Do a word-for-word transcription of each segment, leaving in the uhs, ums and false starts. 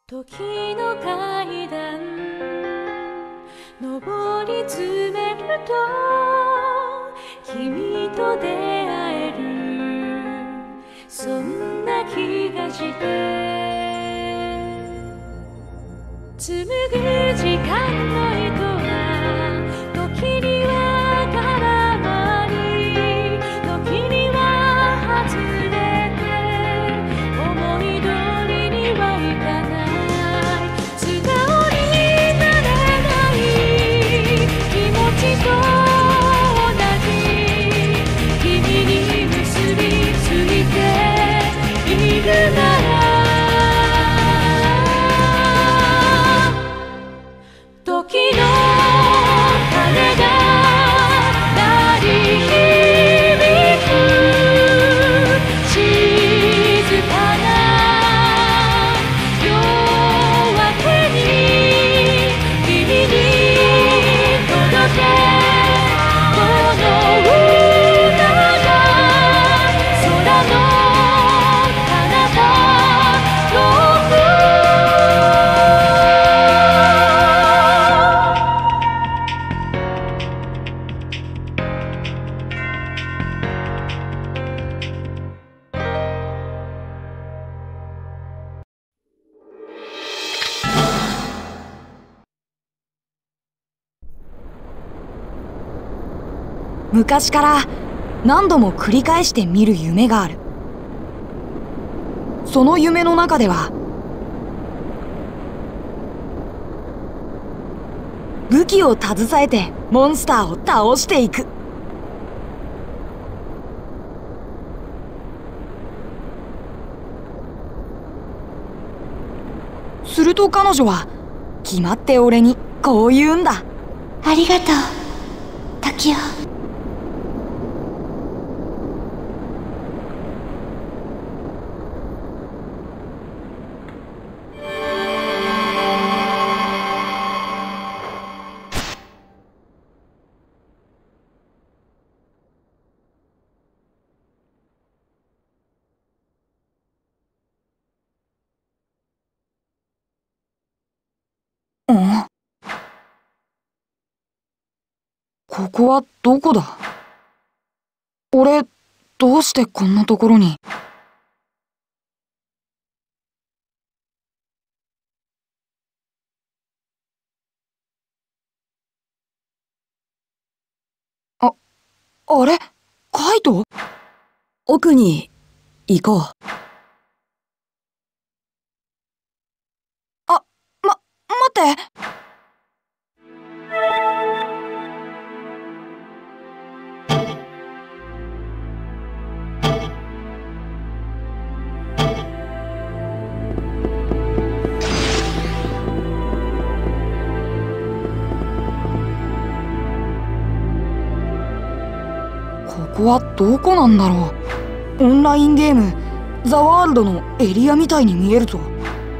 時の階段上り詰めると君と出会えるそんな気がして紡ぐ時間の糸は時には絡まり時には外れて思い通りにはいかない素直になれない気持ちと同じ君に結びついているなら時の鐘が鳴り響く静かな夜明けに君に届けこの歌が空の彼方遠く昔から何度も繰り返して見る夢がある。その夢の中では武器を携えてモンスターを倒していく。すると彼女は決まって俺にこう言うんだ。 ありがとう、時代。 うん？ここはどこだ？俺、どうしてこんなところに？あ、あれ？カイト？奥に行こう。あ、ま、待って。ここはどこなんだろう。オンラインゲームザワールドのエリアみたいに見えるぞ。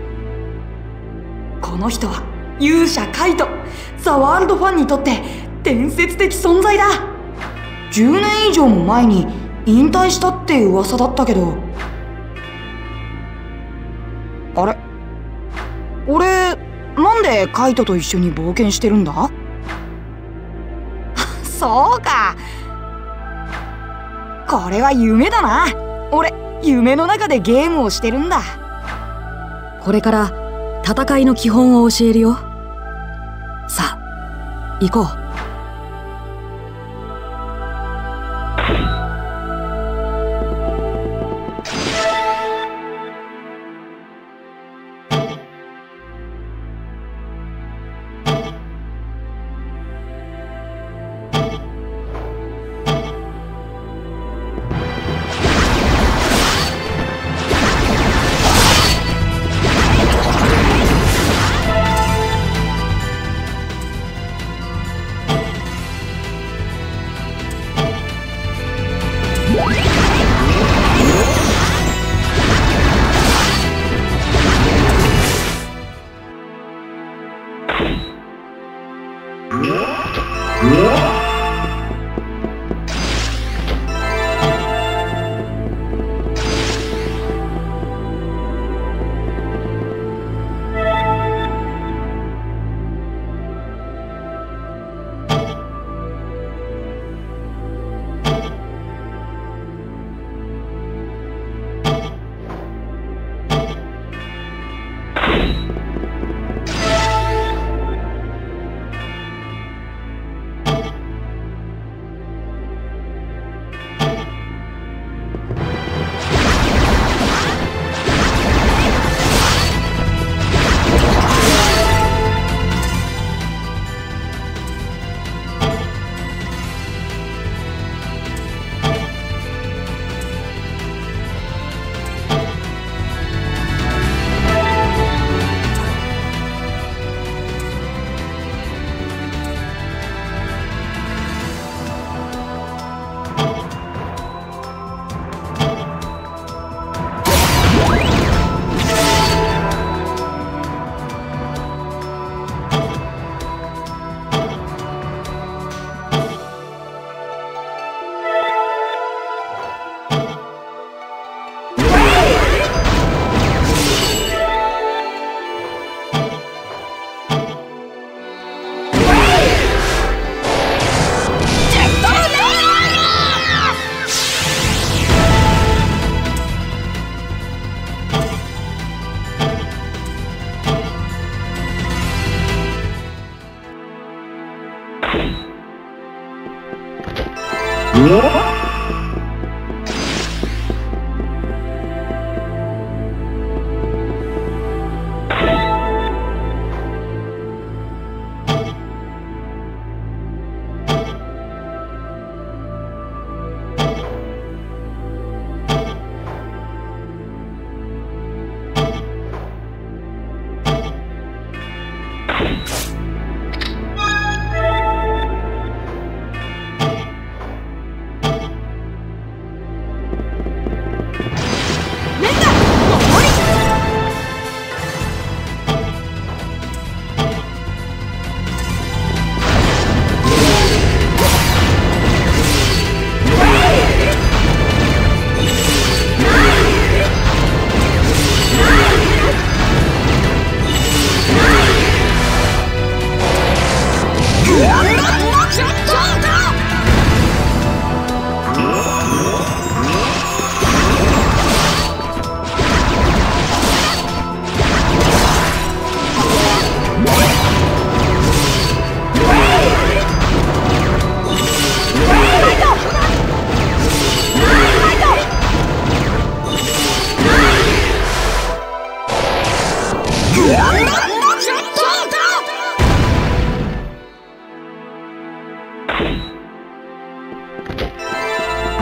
この人は勇者カイト、ザワールドファンにとって伝説的存在だ。じゅうねん以上も前に引退したって噂だったけど。あれ、俺なんでカイトと一緒に冒険してるんだ？そうか、これは夢だな。俺、夢の中でゲームをしてるんだ。これから戦いの基本を教えるよ。さあ、行こう。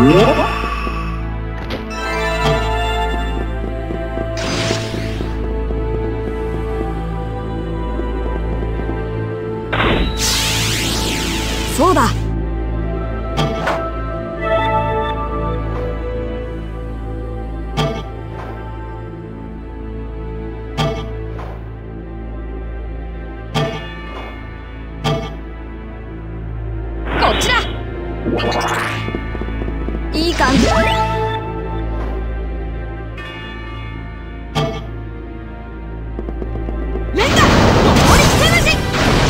そうだ。こっちだ。いい感じ。連打残りつけなし。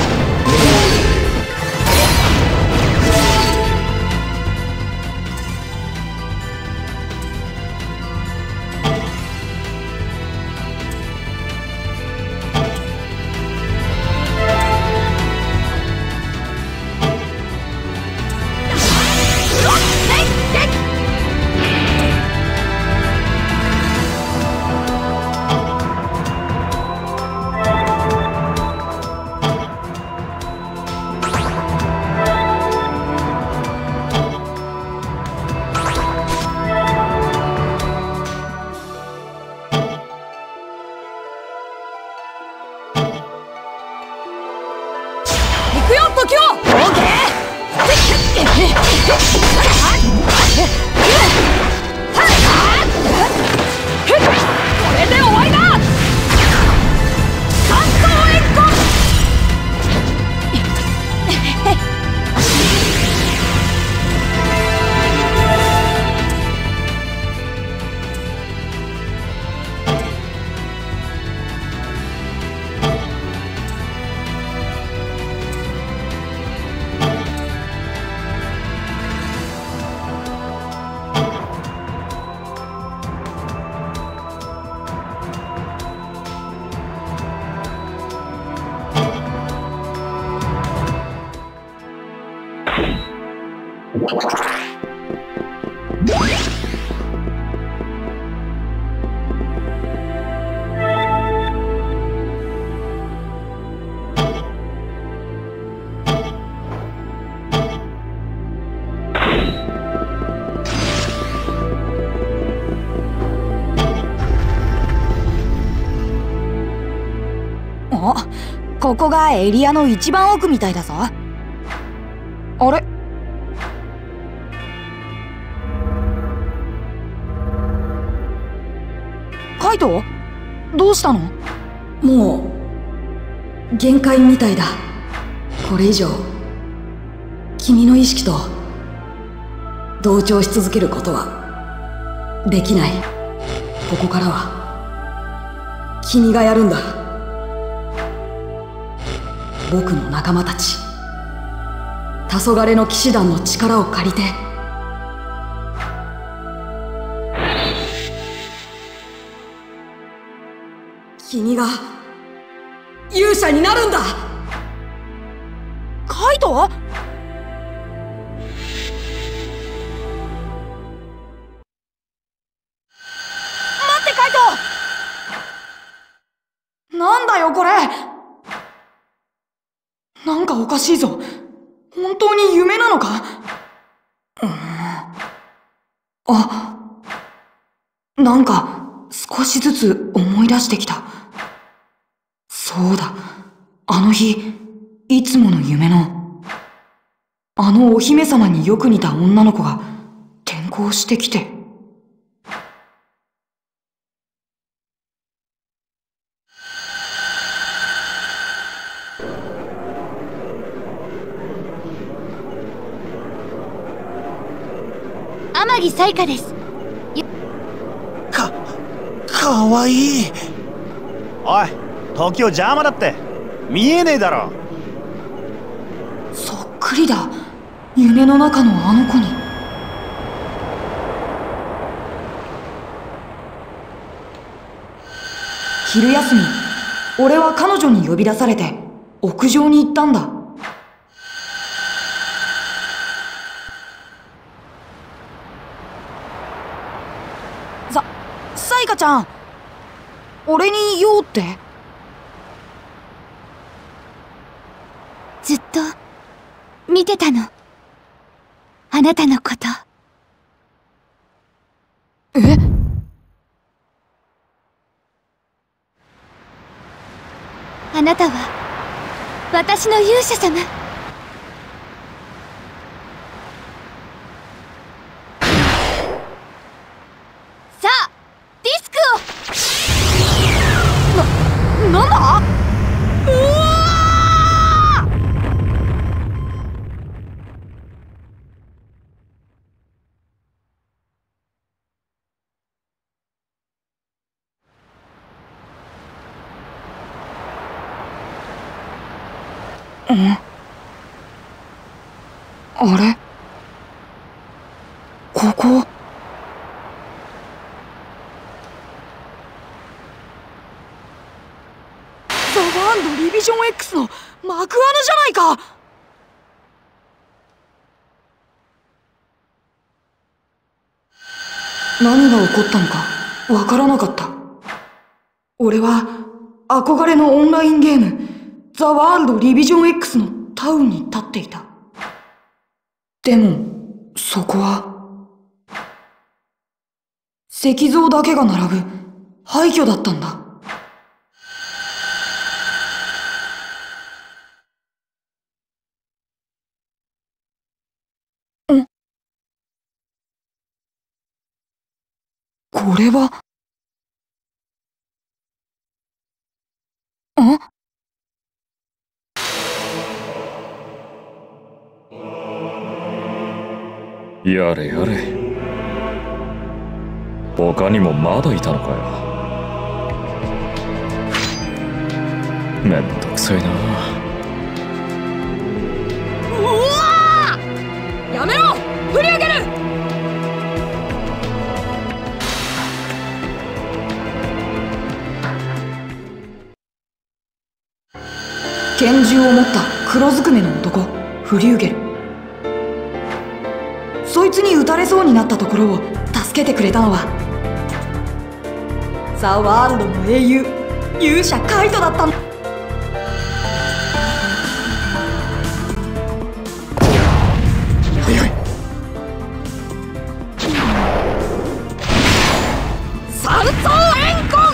行くよ時を。オーケー。これで終わりだ。関東援護。お、ここがエリアの一番奥みたいだぞ。あれ？カイト？どうしたの？もう限界みたいだ。これ以上君の意識と同調し続けることはできない。ここからは君がやるんだ。僕の仲間たち、黄昏の騎士団の力を借りて君が勇者になるんだ。カイト？待ってカイト！なんだよこれ。なんかおかしいぞ。本当に夢なのか？うん。あ、なんか少しずつ思い出してきた。そうだ、あの日いつもの夢のあのお姫様によく似た女の子が転校してきて。 天城彩花です。 か、かわいい。 おい、時を邪魔だって。見えねえだろ。 そっくりだ。夢の中のあの子に。昼休み、俺は彼女に呼び出されて屋上に行ったんだ。さ、サイカちゃん、俺に用って？ ずっと見てたの。あなたのこと。 え？ あなたは私の勇者様。さあディスクを。 な、なんだ？うわー！ん？あれ？ここ。ザ・ワールド・リビジョン X の幕穴じゃないか。何が起こったのかわからなかった。俺は憧れのオンラインゲームザ・ワールド・リビジョン X のタウンに立っていた。でもそこは石像だけが並ぶ廃墟だったんだ。ん？これはん？ やれやれ、他にもまだいたのかよ。めんどくさいな。 うわー！やめろ！振り上げる！拳銃を持った黒ずくめの男フリューゲル。そいつに撃たれそうになったところを助けてくれたのはザ・ワールドの英雄勇者カイトだったんだ。 早い。 三層円魂！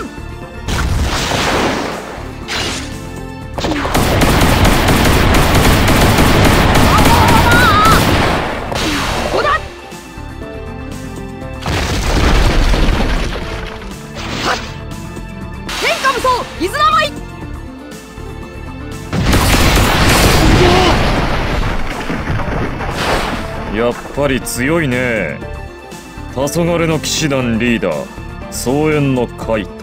イズナマイ！ やっぱり強いね。黄昏の騎士団リーダー草原のカイト。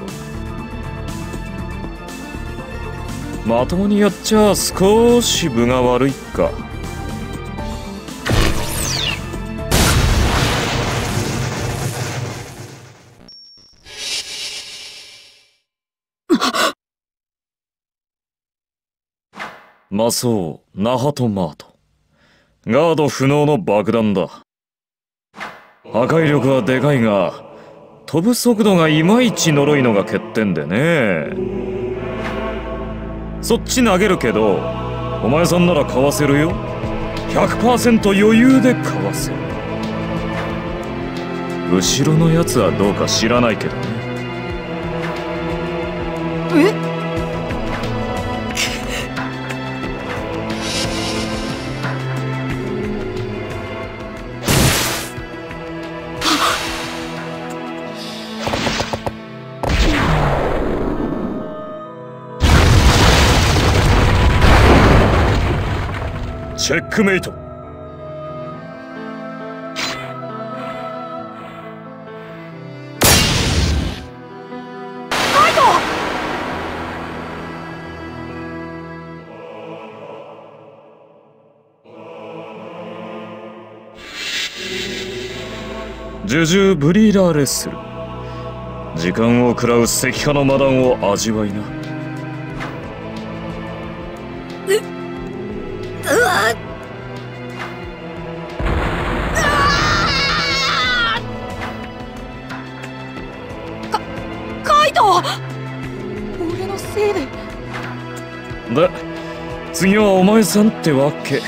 まともにやっちゃ少し分が悪いか。魔装ナハトマート。ガード不能の爆弾だ。破壊力はでかいが飛ぶ速度がいまいち呪いのが欠点でね。そっち投げるけどお前さんならかわせるよ。 ひゃくパーセント 余裕でかわせる。後ろのやつはどうか知らないけどね。 え？ チェックメイト。 カイト！ ジュジュブリーラーレッスル。時間を食らう石化の魔弾を味わいな。 うわっ！か、カイト！俺のせいで。 で、次はお前さんってわけ。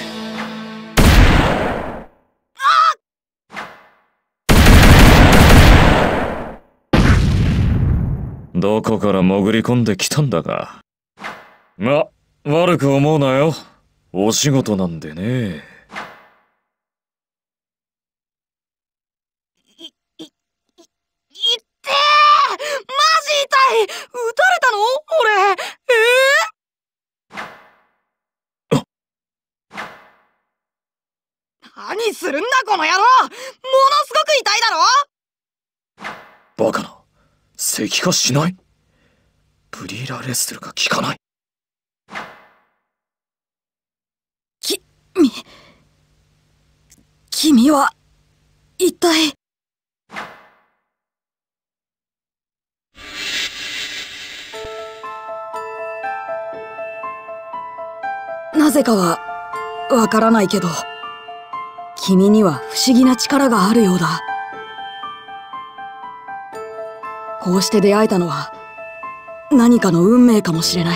どこから潜り込んできたんだが。ま、悪く思うなよ。お仕事なんでね。 い、い、い、いってー！マジ痛い！撃たれたの？俺。えー？あ！何するんだこの野郎！ものすごく痛いだろ！ バカな。石化しない？ブリーラーレッスルが効かない。 き、み、君は、一体。なぜかは、わからないけど、君には不思議な力があるようだ。こうして出会えたのは、何かの運命かもしれない。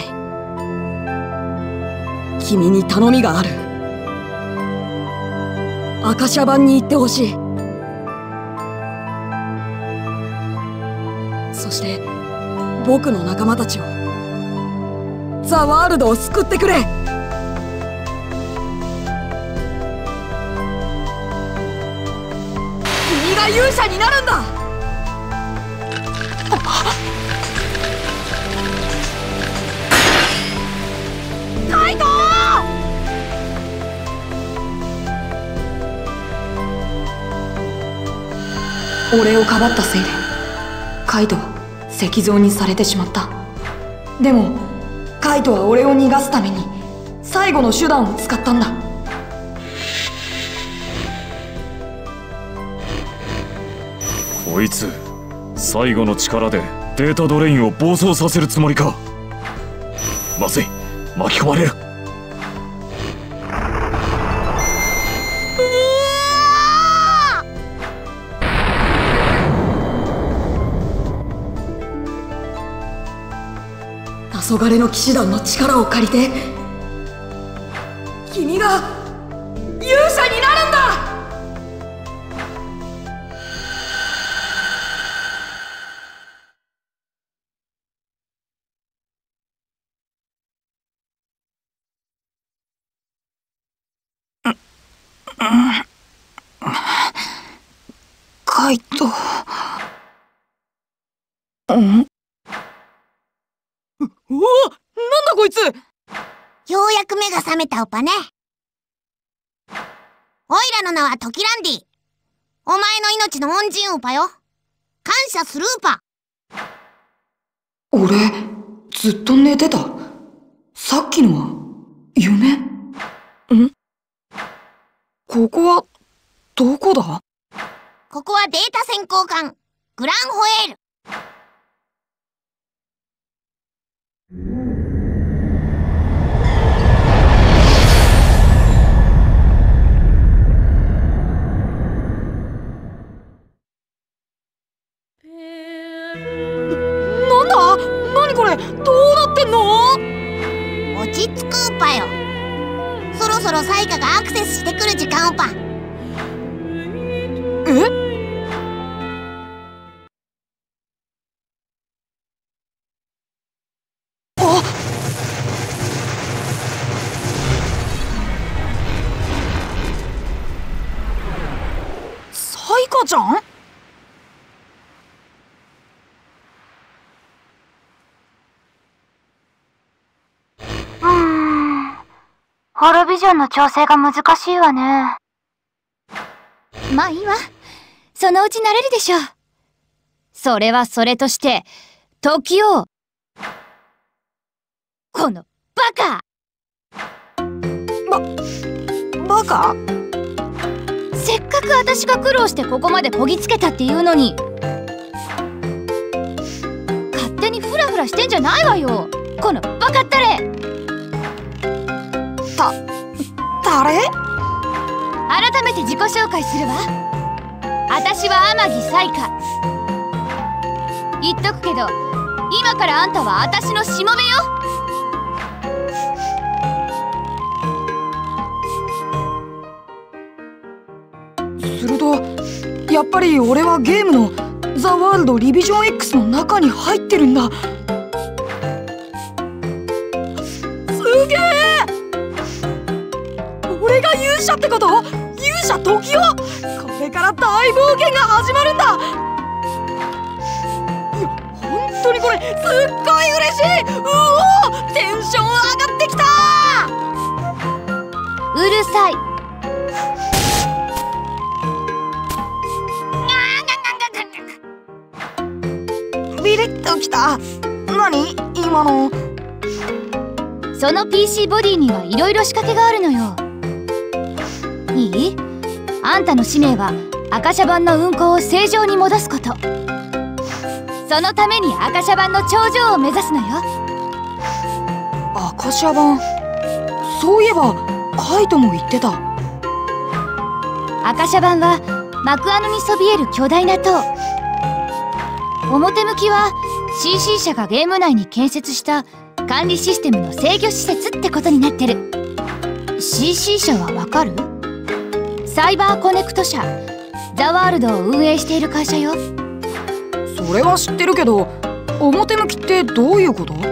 君に頼みがある。アカシャ版に行ってほしい。そして僕の仲間たちを、ザ・ワールドを救ってくれ。君が勇者になるんだ。カイト！俺をかばったせいでカイトは石像にされてしまった。でもカイトは俺を逃がすために最後の手段を使ったんだ。 こいつ最後の力でデータドレインを暴走させるつもりか。まずい、巻き込まれる。黄昏の騎士団の力を借りて君が勇者になるんだ。カイト。ん？おお、なんだこいつ！ ようやく目が覚めたおぱね。おいらの名はトキランディ。お前の命の恩人おぱよ。感謝するうぱ。 俺、ずっと寝てた。さっきのは、夢？ん？ここは、どこだ？ ここはデータ専攻艦、グランホエール。 なんだ？何これ？どうなってんの？ 落ち着くうぱよ。そろそろサイカがアクセスしてくる時間おぱ。 え？あ！サイカちゃん？ ホロビジョンの調整が難しいわね。まあいいわ。そのうち慣れるでしょう。それはそれとして、時を。このバカ！ ば、バカ？ せっかく私が苦労してここまでこぎつけたっていうのに。勝手にフラフラしてんじゃないわよ。このバカったれ！ た、誰？ 改めて自己紹介するわ。私は天城サイカ。言っとくけど、今からあんたは私のしもべよ。 すると、やっぱり俺はゲームのザ・ワールド・リビジョン X の中に入ってるんだ。すげえ！俺が勇者ってこと？勇者トキオ！これから大冒険が始まるんだ。いや、本当にこれすっごい嬉しい。うおー、テンション上がってきた。 うるさい。 ビリッときた。何今の。 その ピーシー ボディにはいろいろ仕掛けがあるのよ。いい？あんたの使命は赤シャ板の運行を正常に戻すこと。そのために赤シャ板の頂上を目指すのよ。 赤シャ板、そういえばカイトも言ってた。 赤シャ板はマクアノにそびえる巨大な塔。表向きは シーシー 社がゲーム内に建設した管理システムの制御施設ってことになってる。 シーシー 社はわかる？サイバーコネクト社、ザワールドを運営している会社よ。 それは知ってるけど、表向きってどういうこと？うん、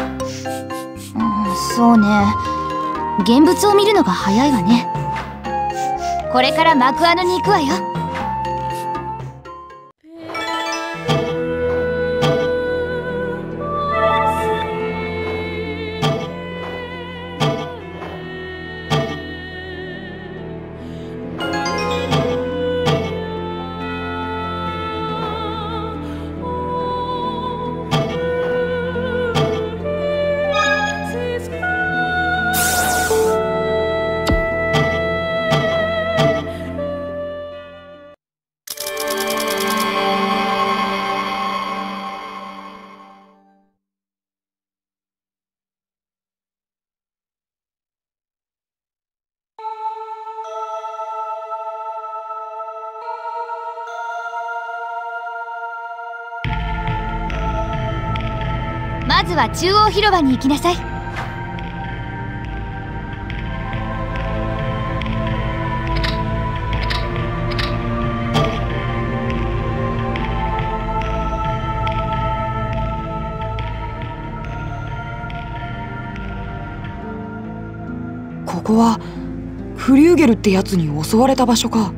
そうね、現物を見るのが早いわね。これからマクアノに行くわよ。まずは中央広場に行きなさい。 ここはフリューゲルってやつに襲われた場所か。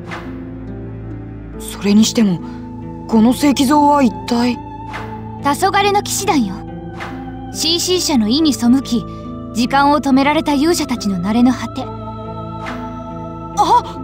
それにしてもこの石像は一体。 黄昏の騎士団よ。 シーシー 社の意に背き時間を止められた勇者たちの慣れの果て。 あっ、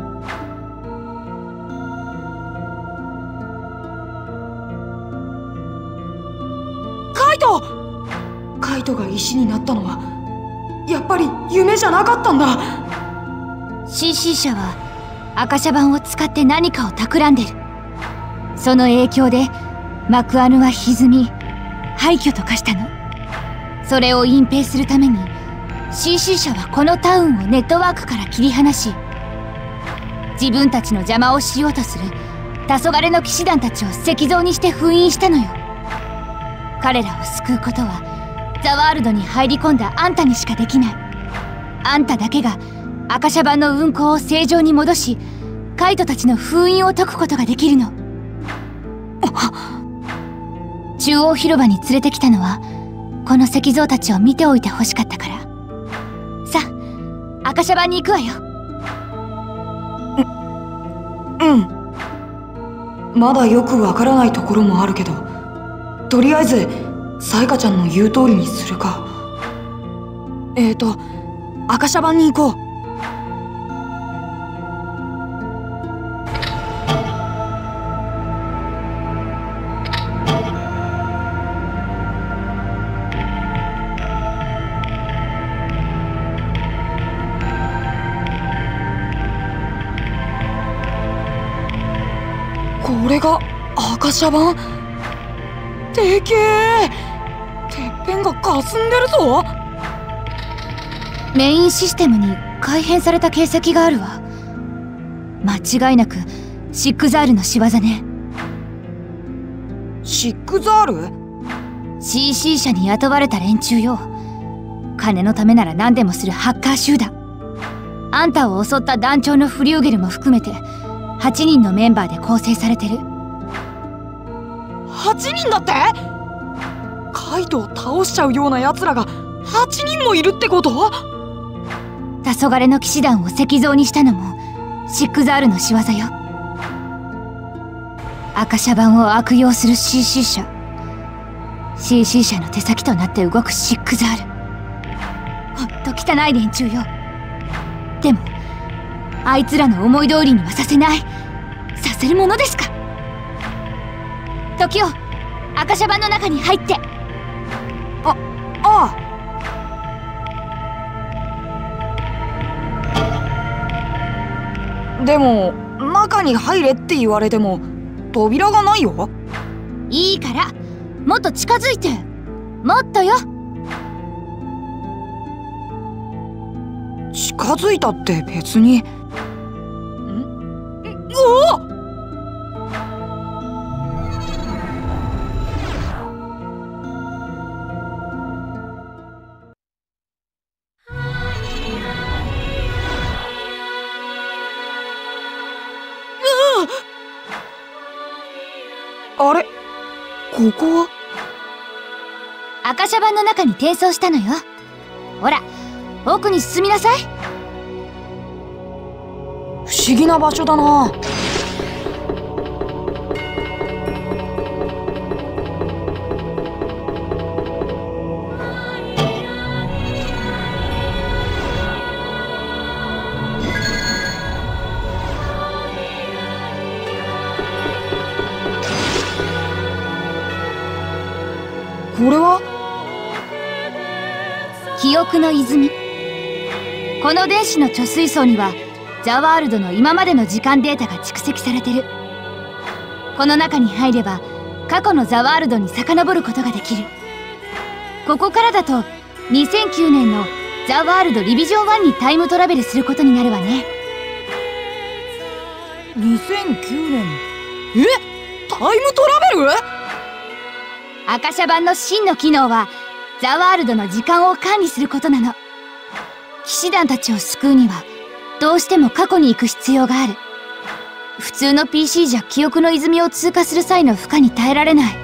カイト！カイトが石になったのはやっぱり夢じゃなかったんだ。 シーシー 社は赤シャ板を使って何かを企んでる。その影響でマクアヌは歪み廃墟と化したの。それを隠蔽するために シーシー 社はこのタウンをネットワークから切り離し、自分たちの邪魔をしようとする黄昏の騎士団たちを石像にして封印したのよ。彼らを救うことはザワールドに入り込んだあんたにしかできない。あんただけが赤シャ板の運行を正常に戻し、カイトたちの封印を解くことができるの。中央広場に連れてきたのはこの石像たちを見ておいてほしかったから。さあ、赤シャ板に行くわよ。 う、うん。まだよくわからないところもあるけど、とりあえずサイカちゃんの言う通りにするか。えーと赤シャ板に行こう。これが赤シャ板？でけえ！てっぺんが霞んでるぞ。 メインシステムに改変された形跡があるわ。間違いなくシックザールの仕業ね。 シックザール？ シーシー 社に雇われた連中よ。金のためなら何でもするハッカー集団。あんたを襲った団長のフリューゲルも含めてはちにんのメンバーで構成されてる。 はちにんだって？カイトを倒しちゃうような奴らがはちにんもいるってこと？ 黄昏の騎士団を石像にしたのもシックザールの仕業よ。赤シャ板を悪用する シーシー 社 シーシー 社の手先となって動くシックザール、ほんと汚い連中よ。でもあいつらの思い通りにはさせない、させるものですか。時を赤シャ板の中に入って。 あああ。でも中に入れって言われても扉がないよ。 いいからもっと近づいて。もっとよ。 近づいたって別に。ん？おっ！あれ、ここは赤シャ板の中に転送したのよ。ほら奥に進みなさい。 不思議な場所だな。これは記憶の泉。この電子の貯水槽にはザワールドの今までの時間データが蓄積されてる。この中に入れば過去のザワールドに遡ることができる。ここからだとにせんきゅうねんのザワールドリビジョンワンにタイムトラベルすることになるわね。 にせんきゅうねん。え？タイムトラベル？ 赤シャ板の真の機能はザワールドの時間を管理することなの。騎士団たちを救うにはどうしても過去に行く必要がある。普通の ピーシー じゃ記憶の泉を通過する際の負荷に耐えられない。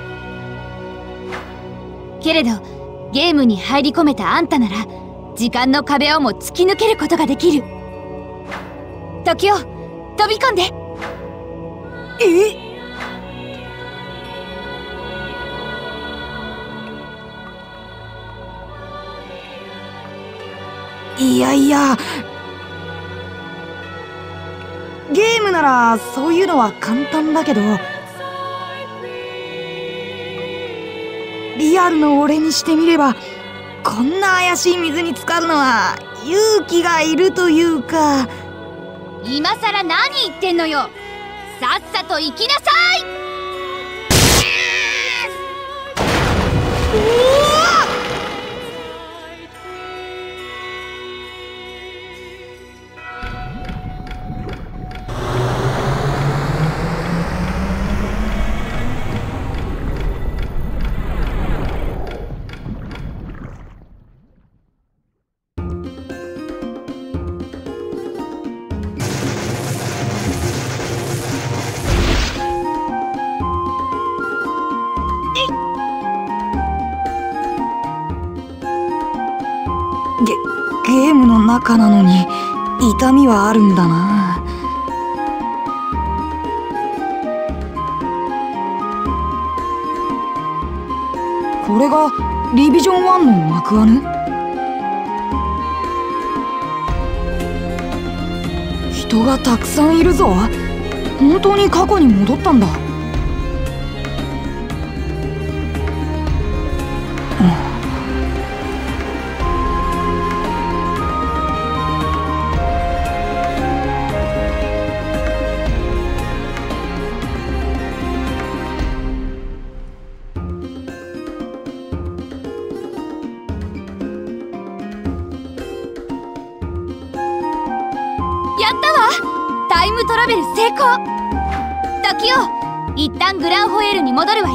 けれどゲームに入り込めたあんたなら時間の壁をも突き抜けることができる。時を飛び込んで。 え？いやいや、ゲームならそういうのは簡単だけど、リアルの俺にしてみればこんな怪しい水に浸かるのは勇気がいるというか。 今さら何言ってんのよ。さっさと行きなさい。 ゲ、ゲームの中なのに痛みはあるんだな。これがリビジョンワンの幕穴？人がたくさんいるぞ。本当に過去に戻ったんだ。 やったわ。タイムトラベル成功。時を一旦グランホエールに戻るわよ。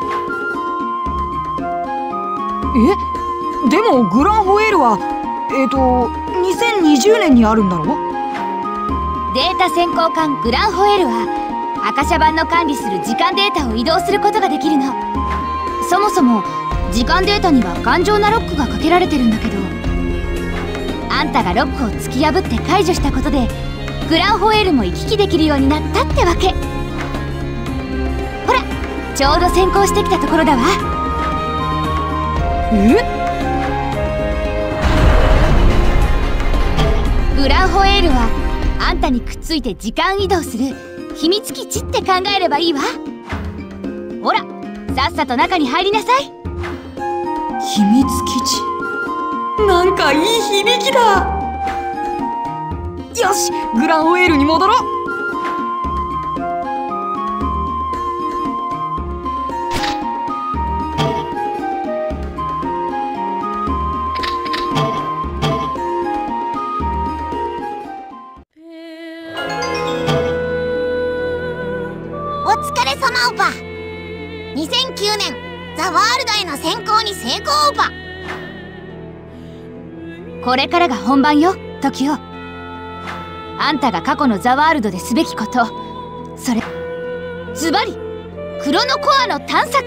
え？でもグランホエールはえっとにせんにじゅうねんにあるんだろ？ データ先行艦グランホエールはアカシャ版の管理する時間データを移動することができるの。そもそも時間データには頑丈なロックがかけられてるんだけど、あんたがロックを突き破って解除したことでグランホエールも行き来できるようになったってわけ。ほら、ちょうど先行してきたところだわ。 え？ グランホエールはあんたにくっついて時間移動する秘密基地って考えればいいわ。ほら、さっさと中に入りなさい。 秘密基地、なんかいい響きだ。よし、グランホエールに戻ろう。 お疲れ様ウパ。にせんきゅうねんザ・ワールドへの潜行に成功ウパ。 これからが本番よ、トキオ。あんたが過去のザ・ワールドですべきこと、それズバリクロノコアの探索。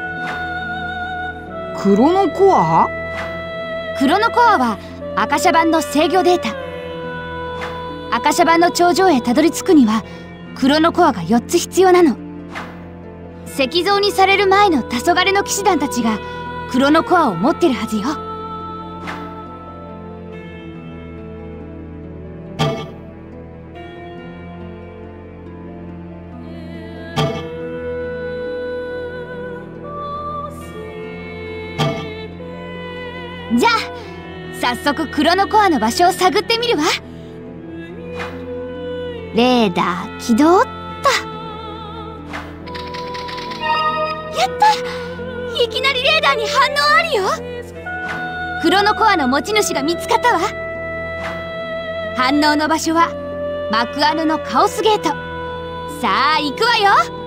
クロノコア？ クロノコアはアカシャ版の制御データ。アカシャ版の頂上へたどり着くにはクロノコアがよっつ必要なの。石像にされる前の黄昏の騎士団たちがクロノコアを持ってるはずよ。じゃあ早速クロノコアの場所を探ってみるわ。レーダー起動っと。やった！いきなりレーダーに反応あるよ。クロノコアの持ち主が見つかったわ。反応の場所はマクアヌのカオスゲート。さあ行くわよ。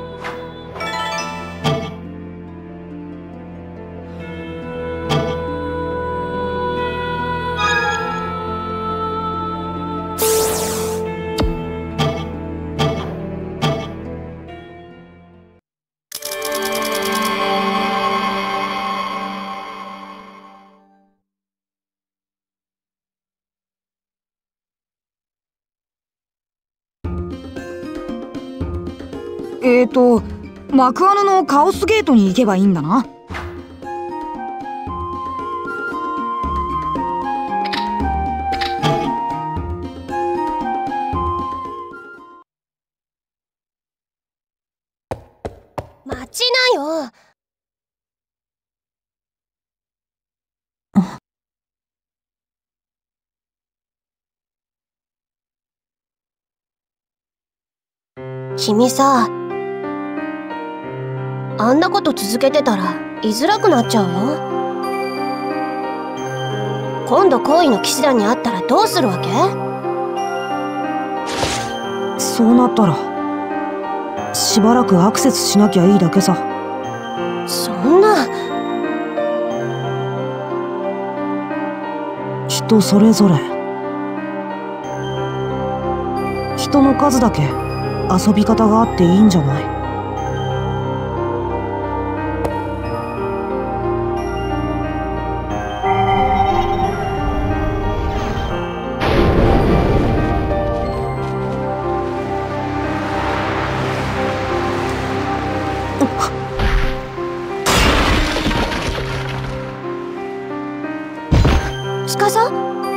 えーと、マクアヌのカオスゲートに行けばいいんだな。 待ちなよ。君さ、あんなこと続けてたら居づらくなっちゃうよ。今度好意の騎士団に会ったらどうするわけ？ そうなったらしばらくアクセスしなきゃいいだけさ。 そんな。 人それぞれ。人の数だけ遊び方があっていいんじゃない？ 司？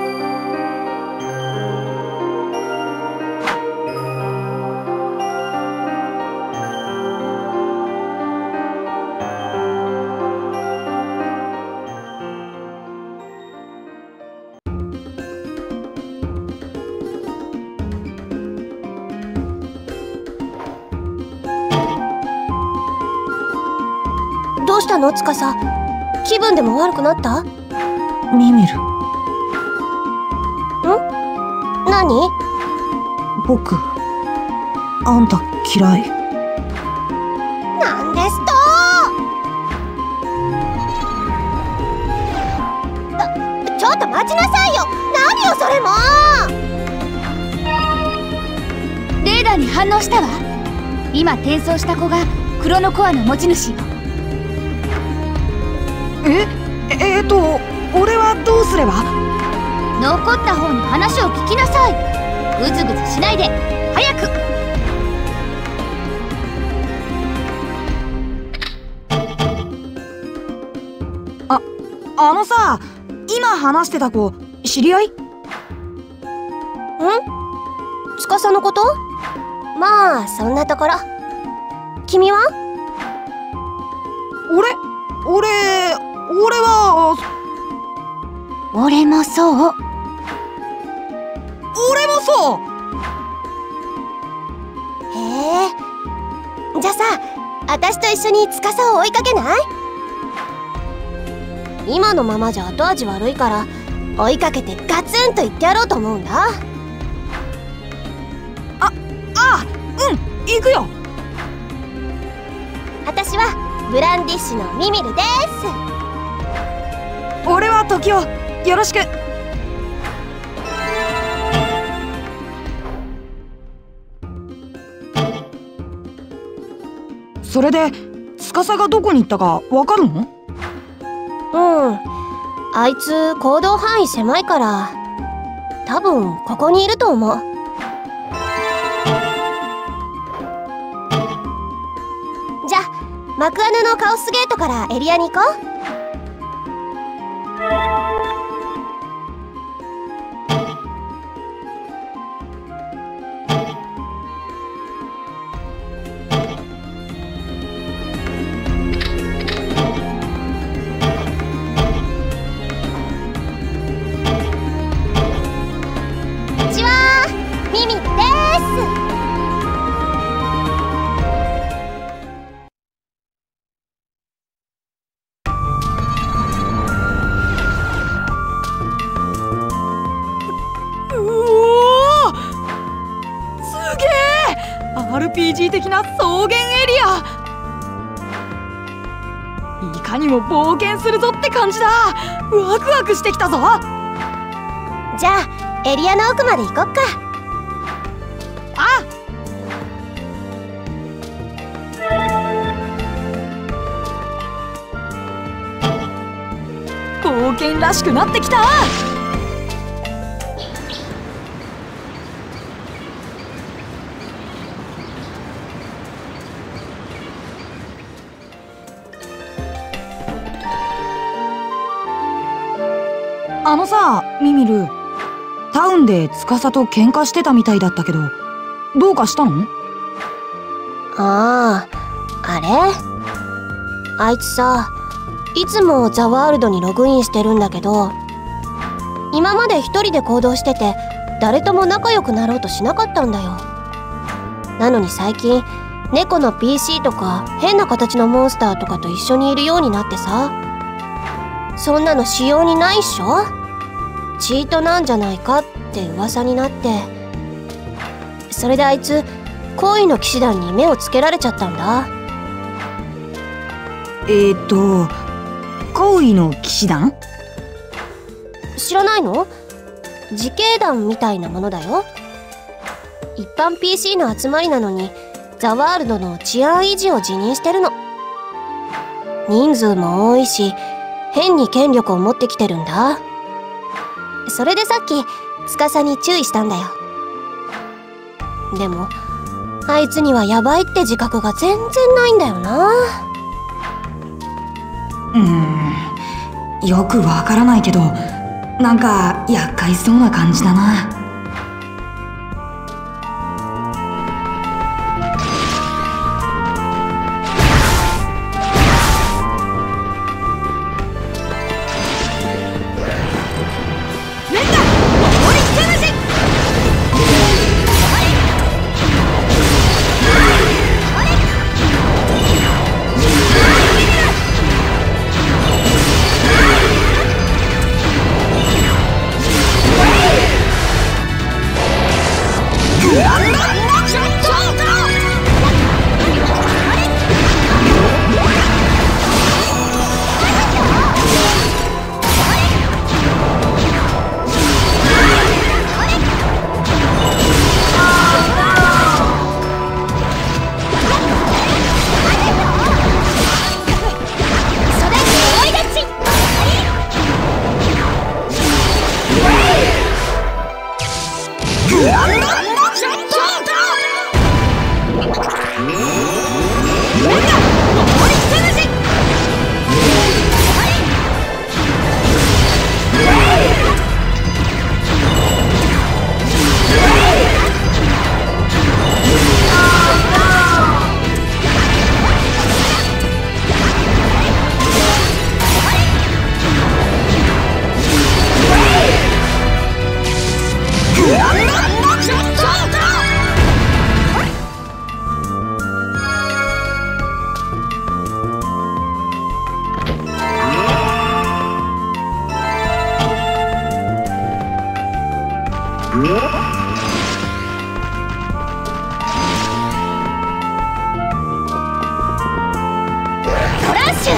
どうしたの司？気分でも悪くなった？ ミミル。 ん？何？ 僕、あんた嫌い。 なんですと？ちょ、ちょっと待ちなさいよ。何よそれも。 レーダーに反応したわ。 今転送した子がクロノコアの持ち主よ。 ええー、っと俺はどうすれば？ 残った方の話を聞きなさい。ぐずぐずしないで早く。 ああのさ、今話してた子知り合い？ん？ 司のこと？まあそんなところ。君は？ 俺俺俺は俺もそう。 俺もそう。 へえ。じゃあさ、私と一緒に司を追いかけない？今のままじゃ後味悪いから追いかけてガツンと言ってやろうと思うんだ。 ああうん行くよ。 私はブランディッシュのミミルです。 俺は時雄、よろしく。それで司がどこに行ったかわかるの？ うん、あいつ行動範囲狭いから多分ここにいると思う。じゃあマクアヌのカオスゲートからエリアに行こう。 アールピージー 的な草原エリア。いかにも冒険するぞって感じだ。ワクワクしてきたぞ。 じゃあエリアの奥まで行こっか。 あ冒険らしくなってきた。あのさ、ミミル、タウンで司と喧嘩してたみたいだったけど、どうかしたの？ ああ、あれ？あいつさ、いつもザワールドにログインしてるんだけど、今まで一人で行動してて誰とも仲良くなろうとしなかったんだよ。なのに最近猫の ピーシー とか変な形のモンスターとかと一緒にいるようになってさ。そんなの仕様にないっしょ？チートなんじゃないかって噂になって、それであいつ恋の騎士団に目をつけられちゃったんだ。 えーっと恋の騎士団？ 知らないの？自警団みたいなものだよ。一般 ピーシー の集まりなのにザワールドの治安維持を辞任してるの。人数も多いし変に権力を持ってきてるんだ。それでさっき司に注意したんだよ。でもあいつにはヤバいって自覚が全然ないんだよな。 うーん、よくわからないけど、なんか厄介そうな感じだな。 ッシュ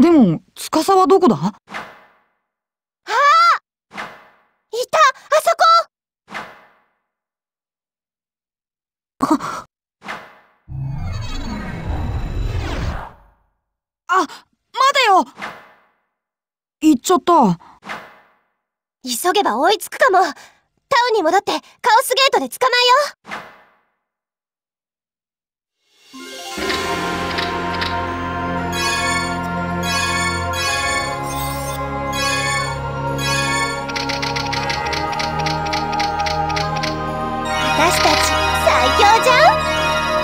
でも司はどこだ？ああ、いた、あそこ。 あ、待てよ。行っちゃった。 急げば追いつくかも。タウンに戻ってカオスゲートで捕まえよう。私たち最強じゃん。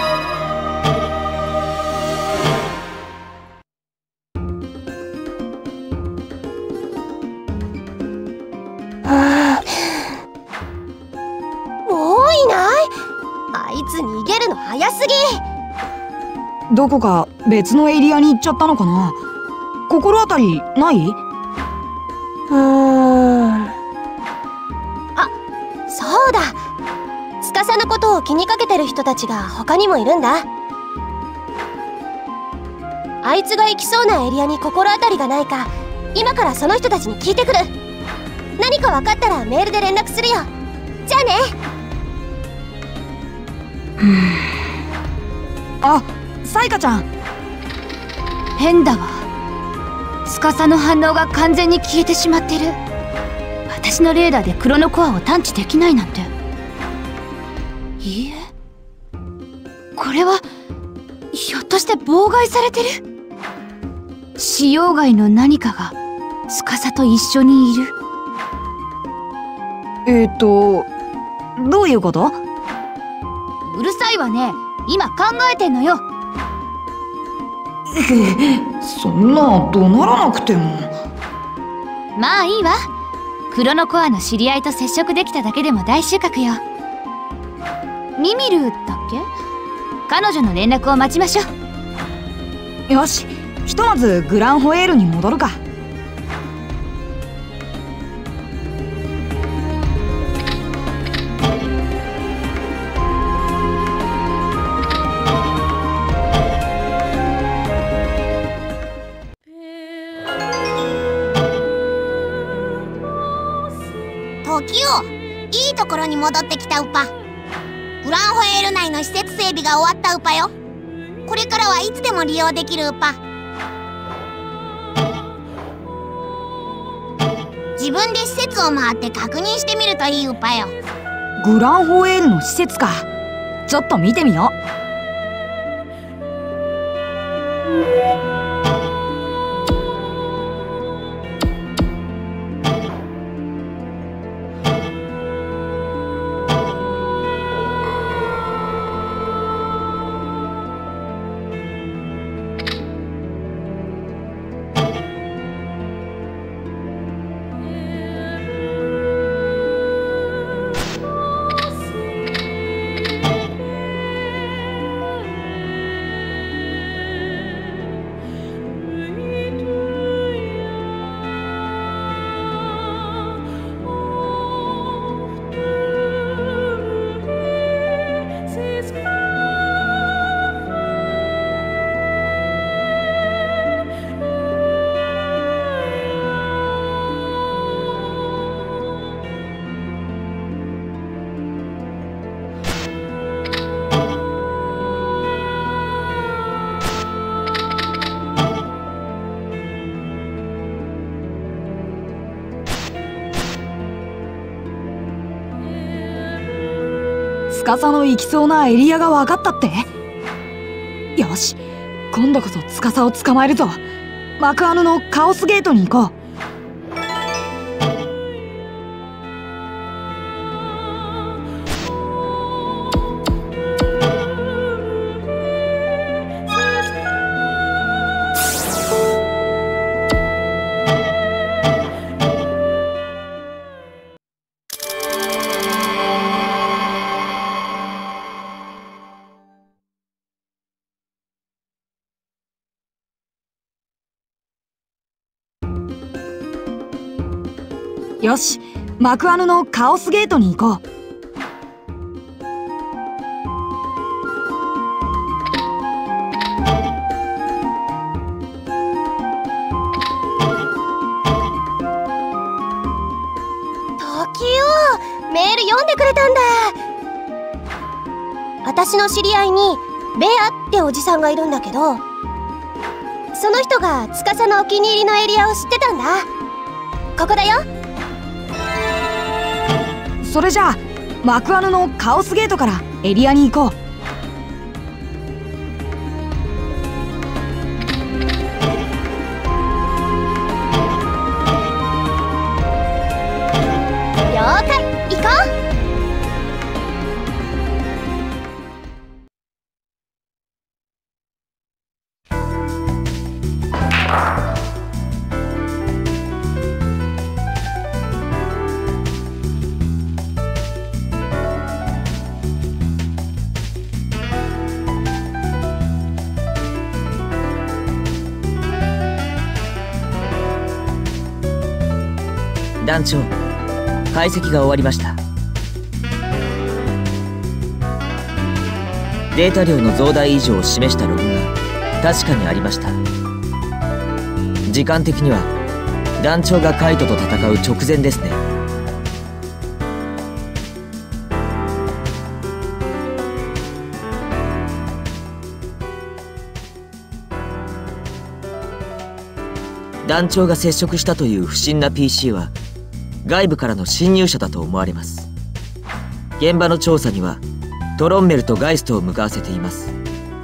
もういない。あいつ逃げるの早すぎ。 どこか別のエリアに行っちゃったのかな。心当たりない？うーん。あ、そうだ。司のことを気にかけてる人たちが他にもいるんだ。あいつが行きそうなエリアに心当たりがないか、今からその人たちに聞いてくる。何か分かったらメールで連絡するよ。じゃあね。 あ、サイカちゃん。 変だわ。司の反応が完全に消えてしまってる。私のレーダーでクロノコアを探知できないなんて。いいえ、これはひょっとして妨害されてる？使用外の何かが司と一緒にいる。 えっとどういうこと？ うるさいわね。今考えてんのよ。 そんな怒鳴らなくても。 まあいいわ。クロノコアの知り合いと接触できただけでも大収穫よ。ミミルだっけ？彼女の連絡を待ちましょう。 よし、ひとまずグランホエールに戻るか。 時をいいところに戻ってきたウパ。グランホエール内の施設整備が終わったウパよ。これからはいつでも利用できるウパ。自分で施設を回って確認してみるといいウパよ。 グランホエールの施設か。ちょっと見てみよう。司の行きそうなエリアが分かったって？よし、今度こそ司を捕まえるぞ。マクアヌのカオスゲートに行こう。よし、マクアヌのカオスゲートに行こう。 んでくれたんだ。私の知り合いにベアっておじさんがいるんだけど、その人が司のお気に入りのエリアを知ってたんだ。ここだよ。 それじゃあマクアヌのカオスゲートからエリアに行こう。 了解、行こう。 団長、解析が終わりました。データ量の増大以上を示したログが確かにありました。時間的には団長がカイトと戦う直前ですね。団長が接触したという不審な ピーシー は外部からの侵入者だと思われます。現場の調査にはトロンメルとガイストを向かわせています。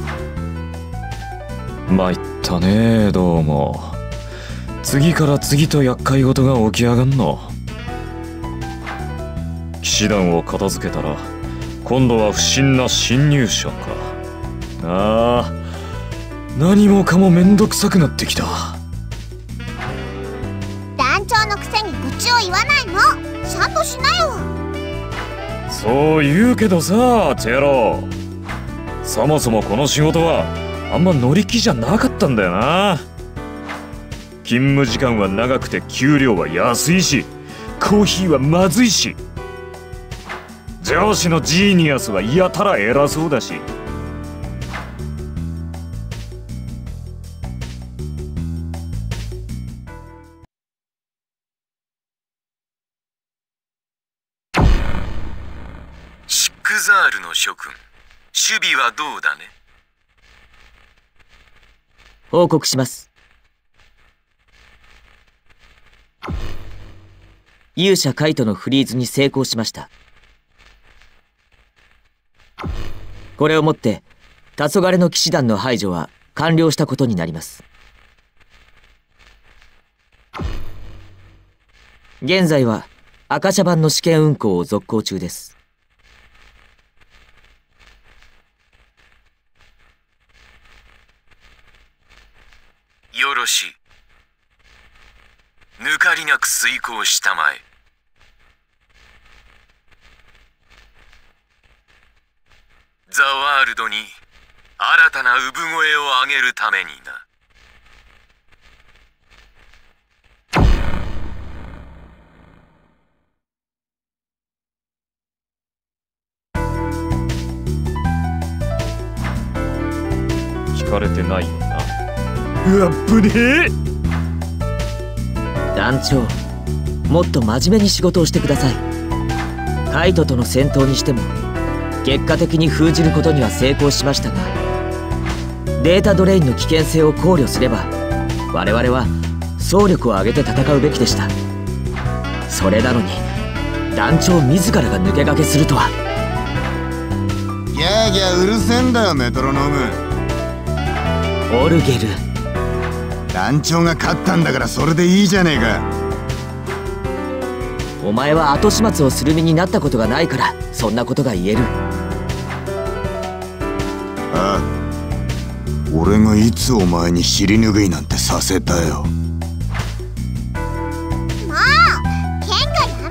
参ったね。どうも次から次と厄介事が起き上がんの。騎士団を片付けたら今度は不審な侵入者か。ああ、何もかもめんどくさくなってきた。 団長のくせに愚痴を言わないの。ちゃんとしなよ。 そう言うけどさ、チェロ、そもそもこの仕事はあんま乗り気じゃなかったんだよな。勤務時間は長くて給料は安いし、コーヒーはまずいし、上司のジーニアスはやたら偉そうだし。 シックザールの諸君、守備はどうだね。 報告します。勇者カイトのフリーズに成功しました。これをもって黄昏の騎士団の排除は完了したことになります。現在は赤車版の試験運行を続行中です。 よろしい。抜かりなく遂行したまえ。ザワールドに新たな産声を上げるためにな。 聞かれてないよな。うわっぶねえ。 団長、もっと真面目に仕事をしてください。カイトとの戦闘にしても結果的に封じることには成功しましたが、データドレインの危険性を考慮すれば我々は総力を挙げて戦うべきでした。それなのに団長自らが抜け駆けするとは。 ギャーギャーうるせえんだよメトロノーム。 オルゲル、 団長が勝ったんだからそれでいいじゃねえか。 お前は後始末をする身になったことがないからそんなことが言える。 ああ、俺がいつお前に尻拭いなんてさせたよ。 もう喧嘩や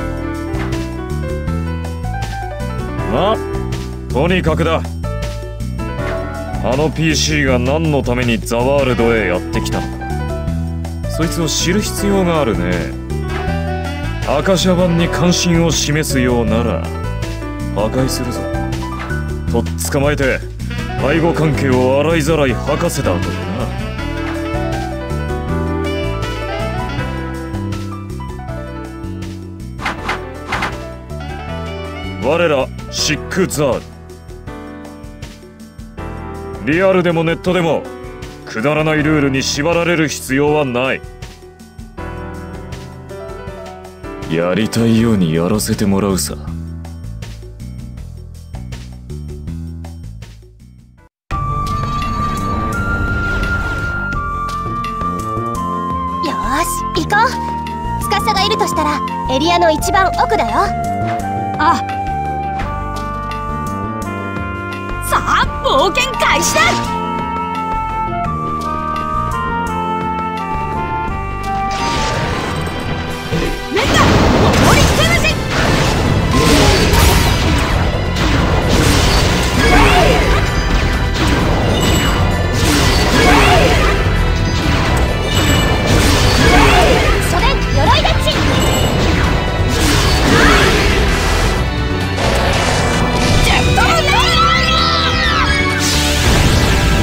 め。 まあとにかくだ。あの ピーシー が何のためにザワールドへやってきたのか、そいつを知る必要があるね。赤車版に関心を示すようなら破壊するぞ。とっ捕まえて背後関係を洗いざらい吐かせた後でな。 我らシックザール。リアルでもネットでもくだらないルールに縛られる必要はない。やりたいようにやらせてもらうさ。 よーし、行こう。司がいるとしたらエリアの一番奥だよ。 あ、さあ冒険開始だ。みんな登りつぶし。 それ鎧ダッチ。ジェットライダー。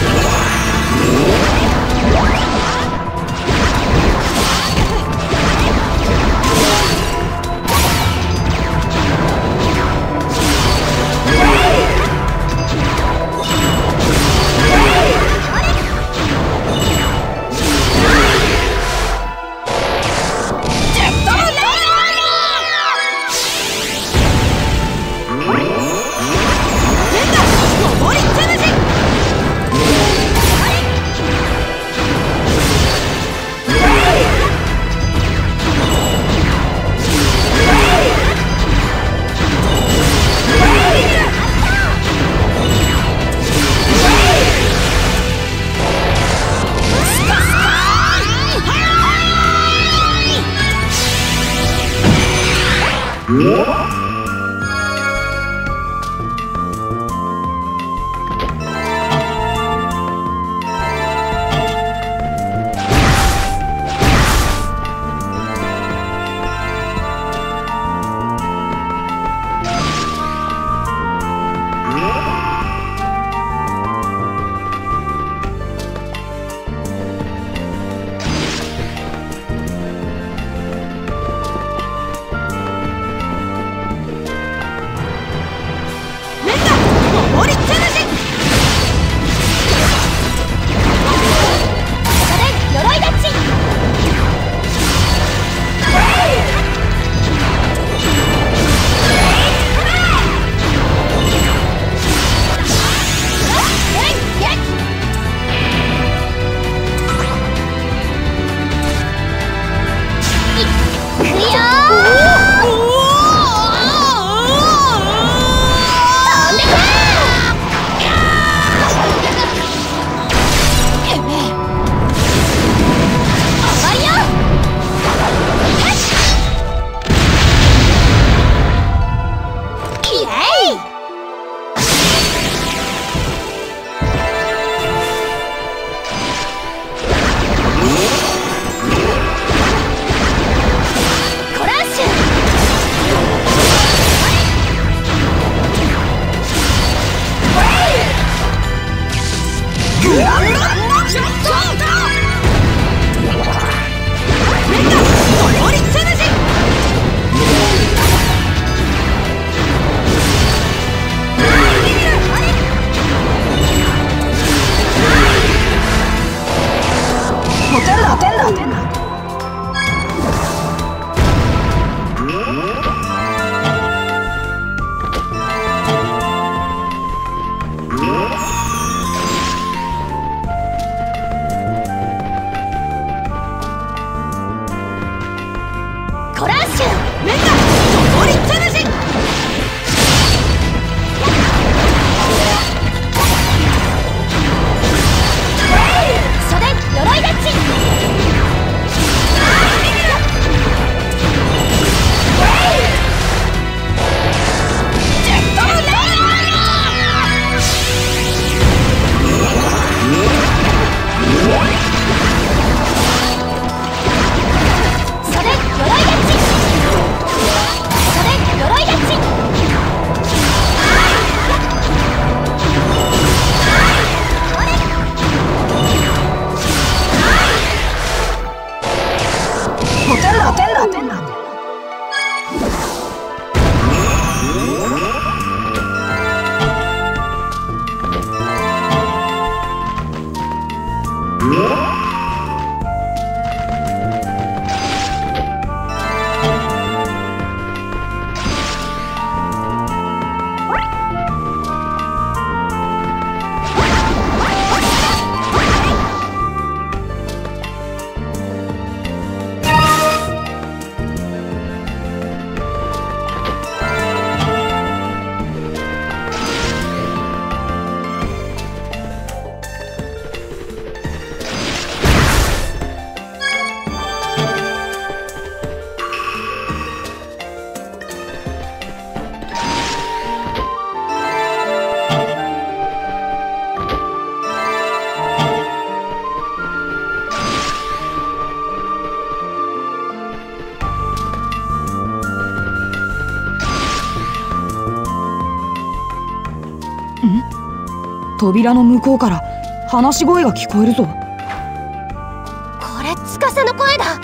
扉の向こうから話し声が聞こえるぞ。 これ司の声だ。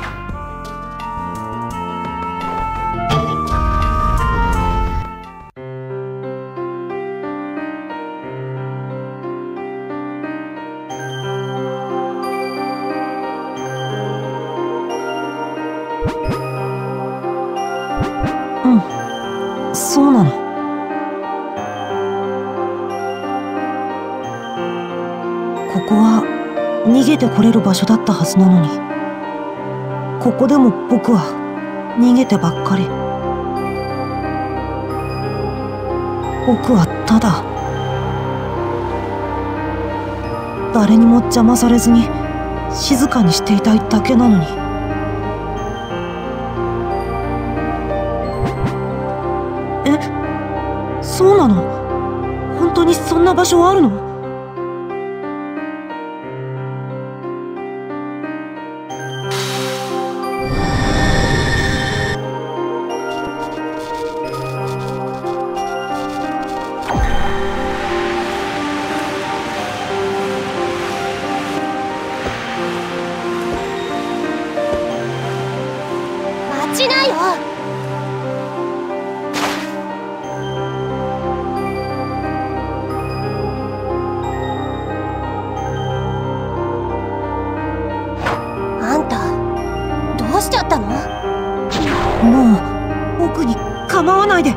うん、そうなの。 ここは逃げてこれる場所だったはずなのに、ここでも僕は逃げてばっかり。僕はただ誰にも邪魔されずに静かにしていたいだけなのに。え、そうなの？本当にそんな場所あるの？ 待ちなよ。あんたどうしちゃったの？ もう僕に構わないで。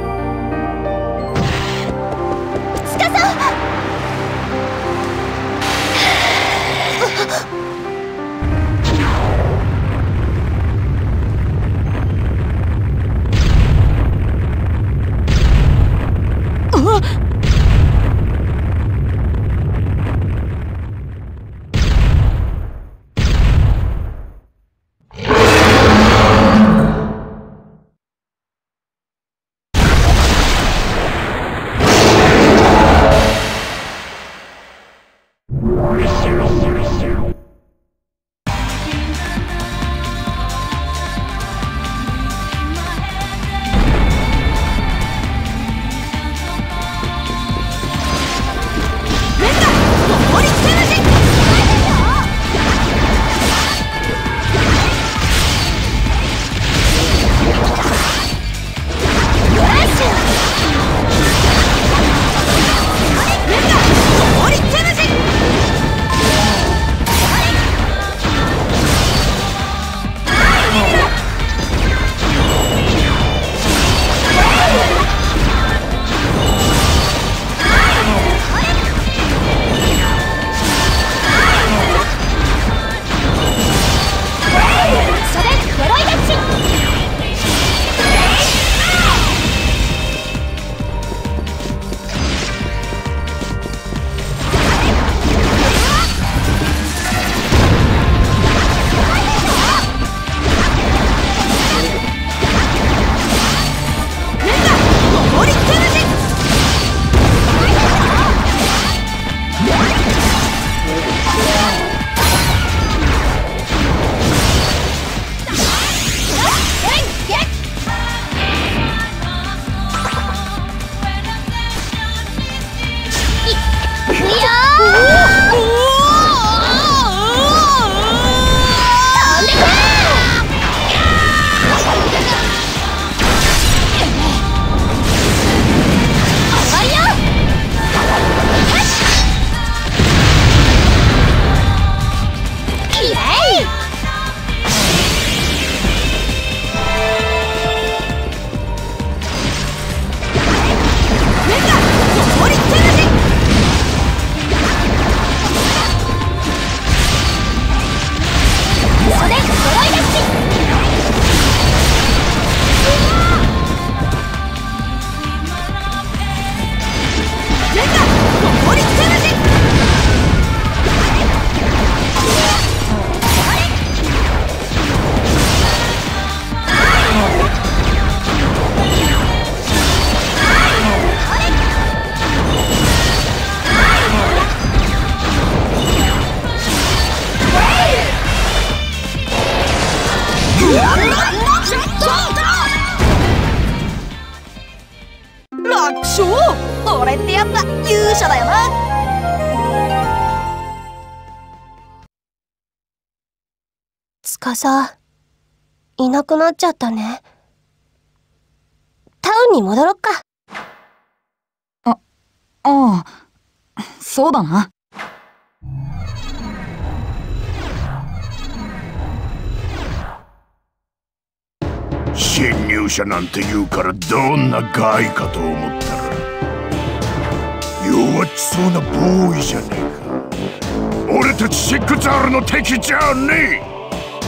司さん！ 楽勝！ 俺ってやっぱ勇者だよな。 司、いなくなっちゃったね。タウンに戻ろっか。 あ、ああ、そうだな。 侵入者なんて言うからどんな害かと思ったら弱っちそうなボーイじゃねえか。俺たちシックザールの敵じゃねえ。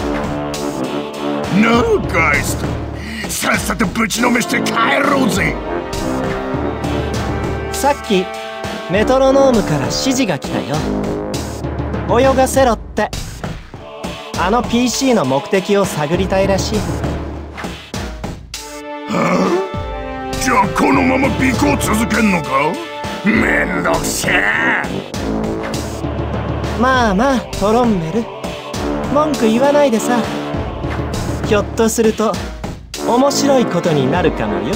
なあガイスト、さっさとぶちのめして帰ろうぜ。 さっきメトロノームから指示が来たよ。泳がせろって。あの ピーシー の目的を探りたいらしい。 はあ、じゃあこのまま尾行続けんのか。めんどくせえ。 まあまあトロンメル、文句言わないでさ。ひょっとすると面白いことになるかもよ。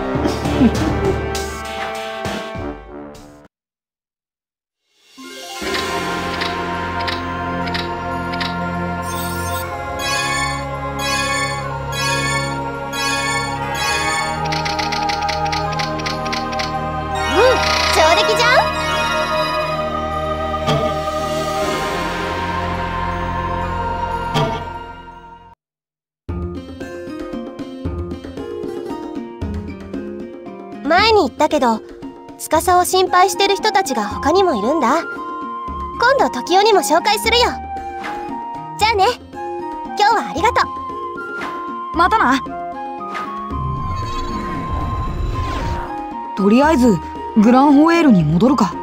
前に言ったけど、司を心配してる人たちが他にもいるんだ。今度時代にも紹介するよ。じゃあね、今日はありがとう。 またな。とりあえずグランホエールに戻るか。